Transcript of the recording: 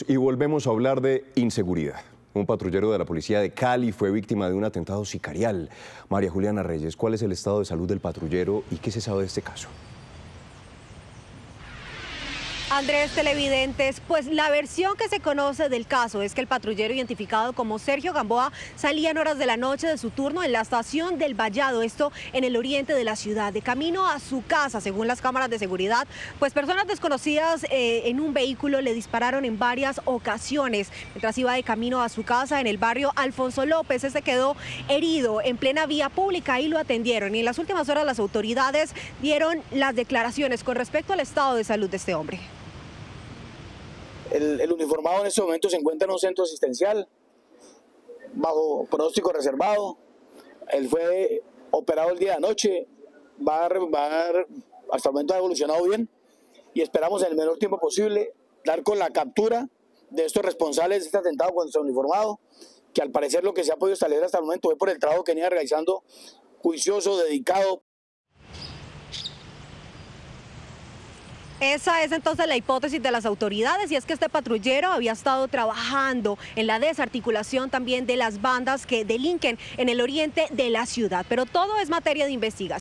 Y volvemos a hablar de inseguridad. Un patrullero de la policía de Cali fue víctima de un atentado sicarial. María Juliana Reyes, ¿cuál es el estado de salud del patrullero y qué se sabe de este caso? Andrés, televidentes, pues la versión que se conoce del caso es que el patrullero identificado como Sergio Gamboa salía en horas de la noche de su turno en la estación del Vallado, esto en el oriente de la ciudad, de camino a su casa. Según las cámaras de seguridad, pues personas desconocidas en un vehículo le dispararon en varias ocasiones mientras iba de camino a su casa en el barrio Alfonso López. Este quedó herido en plena vía pública y lo atendieron. Y en las últimas horas las autoridades dieron las declaraciones con respecto al estado de salud de este hombre. El uniformado en este momento se encuentra en un centro asistencial bajo pronóstico reservado. Él fue operado el día de anoche, hasta el momento ha evolucionado bien y esperamos en el menor tiempo posible dar con la captura de estos responsables de este atentado contra nuestro uniformado, que al parecer lo que se ha podido establecer hasta el momento fue por el trabajo que venía realizando juicioso, dedicado. Esa es entonces la hipótesis de las autoridades, y es que este patrullero había estado trabajando en la desarticulación también de las bandas que delinquen en el oriente de la ciudad, pero todo es materia de investigación.